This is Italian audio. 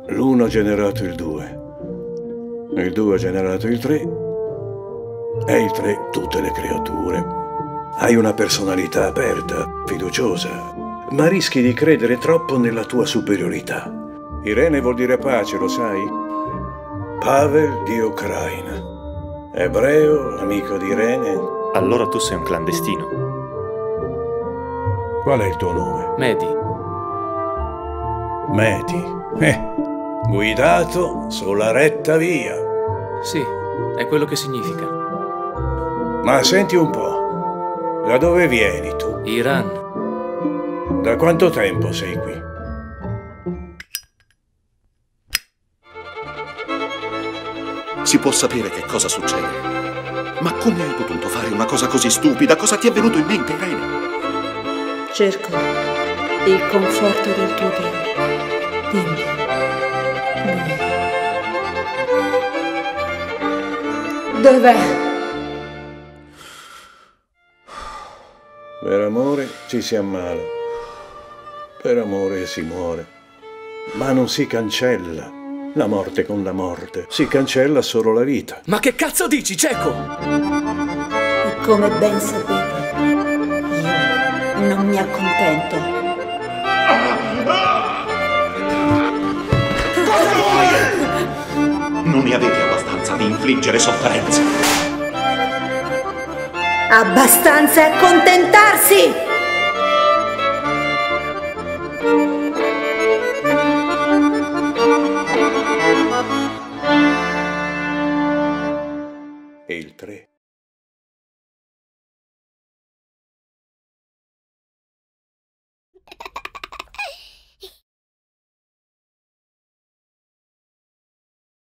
L'1 ha generato il 2, il 2 ha generato il 3 e il 3 tutte le creature. Hai una personalità aperta, fiduciosa, ma rischi di credere troppo nella tua superiorità. Irene vuol dire pace, lo sai? Pavel di Ucraina, ebreo, amico di Irene. Allora tu sei un clandestino. Qual è il tuo nome? Mehdi. Mehdi. Guidato sulla retta via. Sì, è quello che significa. Ma senti un po', da dove vieni tu? Iran. Da quanto tempo sei qui? Si può sapere che cosa succede? Ma come hai potuto fare una cosa così stupida? Cosa ti è venuto in mente, Irene? Cerco il conforto del tuo Dio. Dimmi. Dov'è? Per amore ci si ammala, per amore si muore, ma non si cancella la morte con la morte, si cancella solo la vita. Ma che cazzo dici, cieco? E come ben sapete, io non mi accontento. Cosa vuoi? Non ne avete abbastanza di infliggere sofferenze. Abbastanza accontentarsi!